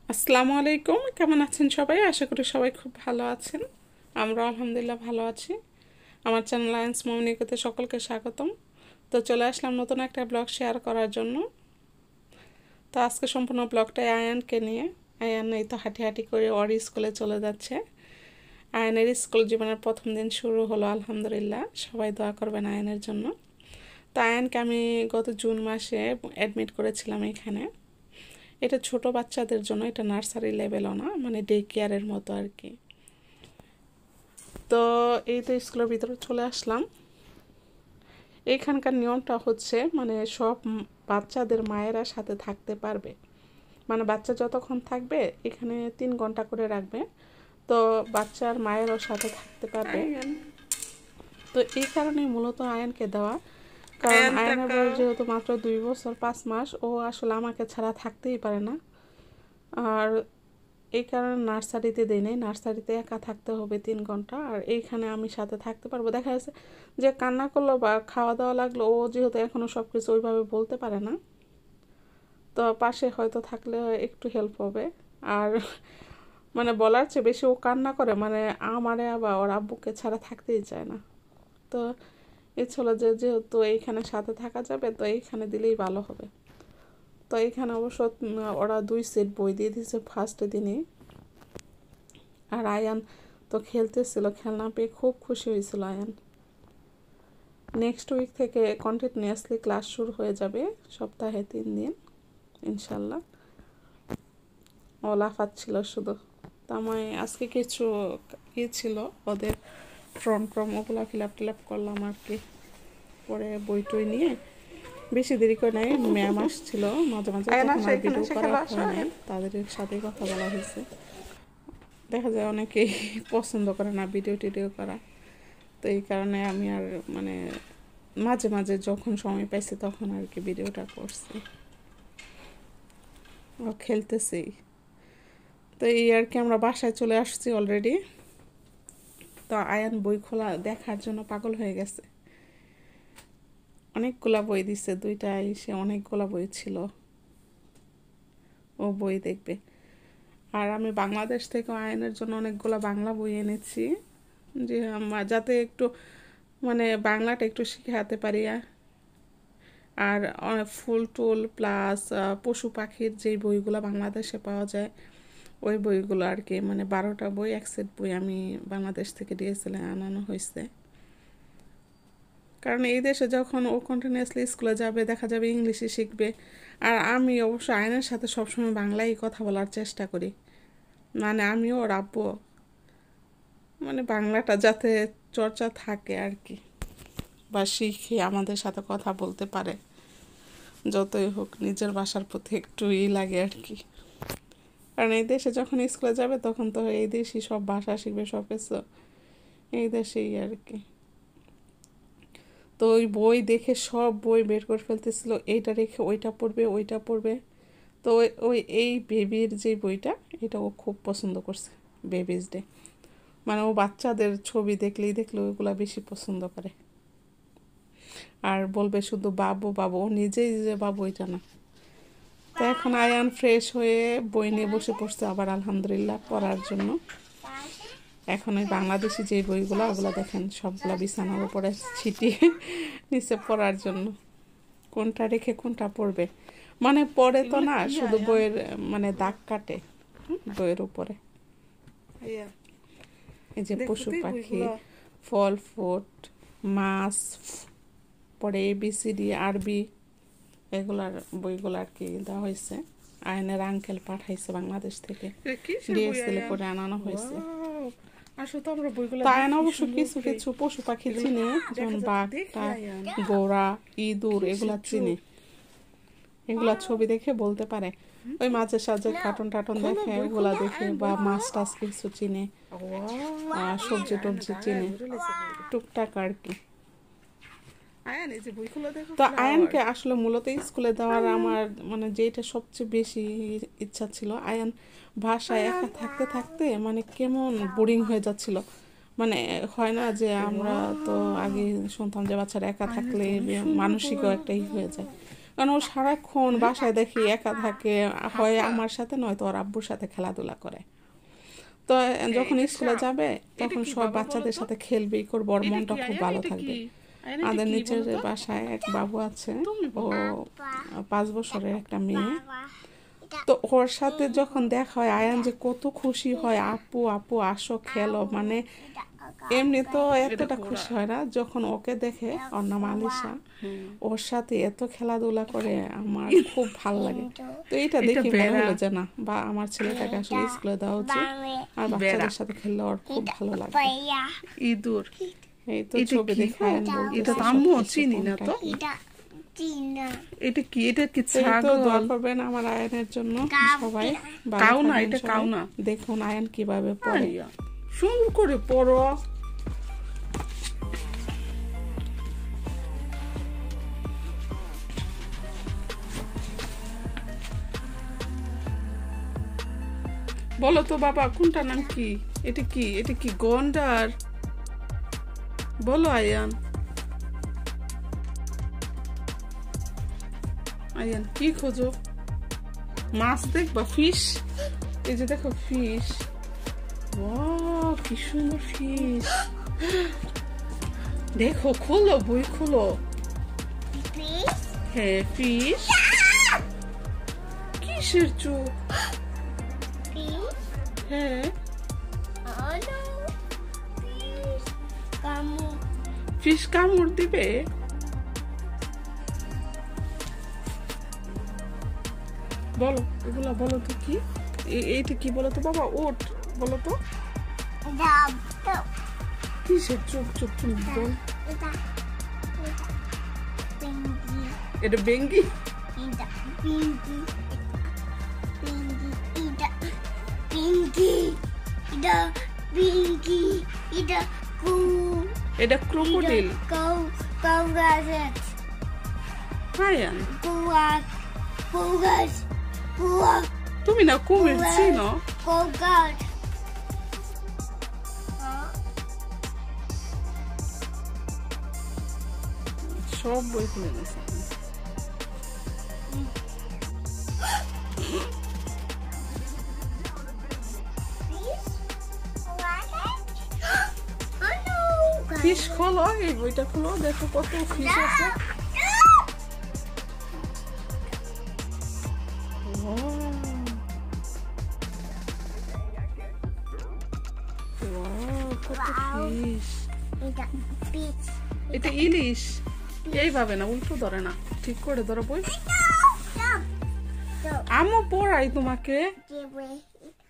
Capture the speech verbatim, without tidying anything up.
আসসালামু আলাইকুম, কেমন আছেন সবাই? আশা করি সবাই খুব ভালো আছেন। আমরা আলহামদুলিল্লাহ ভালো আছি। আমার চ্যানেল আয়ান্স মমিনিকাতে সকলকে স্বাগতম। তো চলে আসলাম নতুন একটা ব্লগ শেয়ার করার জন্য। তো আজকে সম্পূর্ণ ব্লগটাই আয়ানকে নিয়ে। আয়ান এই তো হাঁটি হাঁটি করে ওর স্কুলে চলে যাচ্ছে। আয়ানের স্কুল জীবনের প্রথম দিন শুরু হলো আলহামদুলিল্লাহ। সবাই দোয়া করবেন আয়ানের জন্য। তো আয়ানকে আমি গত জুন মাসে অ্যাডমিট করেছিলাম এখানে। এটা ছোট বাচ্চাদের জন্য, এটা নার্সারি লেভেলও না, মানে ডে কেয়ারের মতো আর কি। তো এই তো স্কুলের ভিতরে চলে আসলাম। এইখানকার নিয়মটা হচ্ছে মানে সব বাচ্চাদের মায়েরা সাথে থাকতে পারবে, মানে বাচ্চা যতক্ষণ থাকবে এখানে তিন ঘন্টা করে রাখবে, তো বাচ্চার মায়েরও সাথে থাকতে পারবে। তো এই কারণে মূলত আয়ানকে দেওয়া, কারণ আয়ানের বয়স যেহেতু মাত্র দুই বছর পাঁচ মাস, ও আসলে আমাকে ছাড়া থাকতেই পারে না। আর এই কারণে নার্সারিতে দিই নেই, নার্সারিতে একা থাকতে হবে তিন ঘন্টা, আর এইখানে আমি সাথে থাকতে পারবো। দেখা যাচ্ছে যে কান্না করলো বা খাওয়া দাওয়া লাগলো, ও যেহেতু এখনও সব কিছু ওইভাবে বলতে পারে না, তো পাশে হয়তো থাকলে একটু হেল্প হবে। আর মানে বলার চেয়ে বেশি ও কান্না করে, মানে আমারে আবার ওর আব্বুকে ছাড়া থাকতেই চায় না। তো ইচ্ছে হলো যে যেহেতু এইখানে সাথে থাকা যাবে, তো এইখানে দিলেই ভালো হবে। তো এইখানে অবশ্য ওরা দুই সেট বই দিয়ে দিয়েছে ফার্স্ট দিনই। আর আয়ান তো খেলতেছিল, খেলনা পেয়ে খুব খুশি হয়েছিল আয়ান। নেক্সট উইক থেকে কন্টিনিউয়াসলি ক্লাস শুরু হয়ে যাবে, সপ্তাহে তিন দিন ইনশাল্লাহ। ও লাফাচ্ছিল শুধু। তো আমি আজকে কিছু ই ছিল ওদের ফর্ম ট্রম, ওগুলো ফিল আপ টিল আপ করলাম আর কি। পরে বই টই নিয়ে বেশি দেরি করে নাই, ম্যাম আসছিল মাঝে মাঝে, তখন আর ভিডিও করা হয় নাই, তাদের সাথে কথা বলা হয়েছে। দেখা যায় অনেকেই পছন্দ করে না ভিডিও টিডিও করা, তো এই কারণে আমি আর মানে মাঝে মাঝে যখন সময় পাইছি তখন আর কি ভিডিওটা করছি। ও খেলতেছি। তো এই আর কি, আমরা বাসায় চলে আসছি অলরেডি। তো আয়ান বই খোলা দেখার জন্য পাগল হয়ে গেছে, অনেকগুলা বই দিছে, দুইটা এসে অনেকগুলা বই ছিল, ও বই দেখবে। আর আমি বাংলাদেশ থেকে আয়ানের জন্য অনেকগুলো বাংলা বই এনেছি, যে আমার যাতে একটু মানে বাংলাটা একটু শেখাতে পারি। আর ফুল টুল প্লাস পশু পাখির যেই বইগুলো বাংলাদেশে পাওয়া যায় ওই বইগুলো আর কি, মানে বারোটা বই এক সেট বই আমি বাংলাদেশ থেকে ডিএসএলে আনানো হয়েছে। কারণ এই দেশে যখন ও কন্টিনিউয়াসলি স্কুলে যাবে, দেখা যাবে ইংলিশে শিখবে। আর আমি অবশ্য আয়নের সাথে সবসময় বাংলায় কথা বলার চেষ্টা করি, মানে আমিও ওর আব্বু, মানে বাংলাটা যাতে চর্চা থাকে আর কি, বা শিখে আমাদের সাথে কথা বলতে পারে। যতই হোক নিজের ভাষার প্রতি একটু ই লাগে আর কি, কারণ এই দেশে যখন স্কুলে যাবে তখন তো এই দেশই সব ভাষা শিখবে, সব কিছু এই দেশেই আর কি। তো ওই বই দেখে সব বই বের করে ফেলতেছিল, এইটা রেখে ওইটা পড়বে ওইটা পড়বে। তো ওই ওই এই বেবির যে বইটা, এটা ও খুব পছন্দ করছে, বেবিজ ডে, মানে ও বাচ্চাদের ছবি দেখলেই দেখলে ওইগুলা বেশি পছন্দ করে। আর বলবে শুধু বাবু বাবু, ও নিজেই যে বাবু এটা না। তো এখন আয়ান ফ্রেশ হয়ে বই নিয়ে বসে পড়ছে আবার আলহামদুলিল্লাহ পড়ার জন্য। এখন ওই বাংলাদেশি যে বইগুলো, ওগুলো দেখেন সবগুলা বিছানার উপরে ছিটিয়ে নিচে পড়ার জন্য, কোনটা রেখে কোনটা পড়বে, মানে পড়ে তো না, শুধু বইয়ের মানে দাগ কাটে বইয়ের উপরে। এই যে পশু পাখি, ফল ফুট, মাছ, পরে এবিসিডি আরবি, এগুলার বইগুলো আর কি দেওয়া হয়েছে। আয়নের আঙ্কেল পাঠাইছে বাংলাদেশ থেকে, ডিএসএল করে আনানো হয়েছে। আয়ন অবশ্য কিছু কিছু পশু পাখি চিনে, যেমন বাঘ, গোড়া, ইঁদুর, এগুলা চিনে, এগুলা ছবি দেখে বলতে পারে। ওই মাঝে সাঝে কার্টুন টাটুন দেখে, ওগুলা দেখে, বা মাছ টাছ কিছু চিনে, সবজি টবজি চিনে টুকটাক আর কি। তো আয়ানকে আসলে মূলত স্কুলে দেওয়ার আমার মানে যেটা সবচেয়ে বেশি ইচ্ছা ছিল, আয়ান ভাষায় একা থাকতে থাকতে মানে কেমন বোরিং হয়ে যাচ্ছিল। মানে হয় না যে আমরা তো আগে শুনতাম যে বাচ্চারা একা থাকলে মানসিকও একটা ই হয়ে যায়, কারণ ও সারাক্ষণ বাসায় দেখি একা থাকে, হয় আমার সাথে নয়তো ওর আব্বুর সাথে খেলাধুলা করে। তো যখন স্কুলে যাবে তখন সব বাচ্চাদের সাথে খেলবে করবে, ওর মনটা খুব ভালো থাকবে। আমাদের নিচের বাসায় এক বাবু আছে, ও পাঁচ বছরের একটা মেয়ে। তো ওর সাথে যখন দেখা হয় আয়ান যে কত খুশি হয়, আপু আপু আসো খেলো, মানে এমনি তো এতটা খুশি হয় না, যখন ওকে দেখে, ওর নাম আলিশা, ওর সাথে এত খেলাধুলা করে আমার খুব ভালো লাগে। তো এইটা দেখে মনে হলো যে না, বা আমার ছেলেটাকে আসলে স্কুলে দেওয়া উচিত, আর বাচ্চাদের সাথে খেললে ওর খুব ভালো লাগে। ইঁদুর, এই তো ছবি দেখে আয়ান বলতেছে এটা তো আম্মু চিনি না তো, এটা কি? এটা কি ছাগল? দোয়া করবেন আমার আয়ানের জন্য সবাই। কাউ না, এটা কাউ না। দেখুন আয়ান কিভাবে পড়ে, সুন্দর করে পড়ো। বলো তো বাবা, কোনটা নাম কি? এটা কি? এটা কি গন্ডার? বলো আয়ান, আয়ান কি খোঁজো? মাছ দেখবা? ফিশ? এই যে দেখো ফিশ, ওয়াও কি সুন্দর ফিশ। দেখো, খোলো বই খোলো। হ্যাঁ ফিশ। কিসের চোখ? হ্যাঁ ফিশ কামড় দিবে। বলো এগুলা, বলো তো কি? এইটা কি বলো তো বাবা? ওট বলো তো, কিসের চোখ? চোখ চোখ বল। এটা বেঙ্গি? এটা ক্রোকোডিল। তুমি না কুমির চিনো? সব বই খুলে গেছে। ফিশ খোলো, এই বইটা খোলো, দেখো কত ফিশ আছে। এটা ইলিশ। এইভাবে না, উল্টো ধরে না, ঠিক করে ধরো বই। আম্মু পড়াই তোমাকে।